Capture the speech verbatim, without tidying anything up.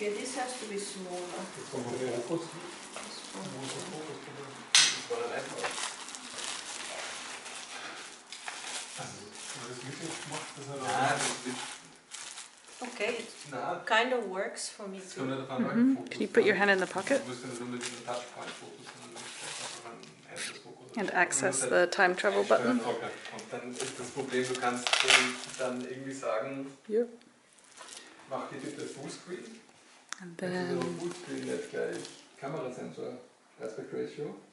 Yeah, this has to be smaller. Jetzt kommt der Fokus. This Wo one. ist der Fokus? Das war dann einfach. Also, das wirklich macht das halt auch. Nein, das wird. Okay, it Nein, kind of works for me das too. kommt nicht auf einen Mhm. Fokus. Can you put your hand in the pocket Du musst nur mit diesem Touchpoint-Fokus einfach einen Endless-Fokus. and access the time travel button? Okay. Und dann ist das Problem, du kannst dann irgendwie sagen, Yep. mach die bitte Fullscreen. And Dann ist aber then Fullscreen nicht gleich Kamerasensor Aspect Ratio.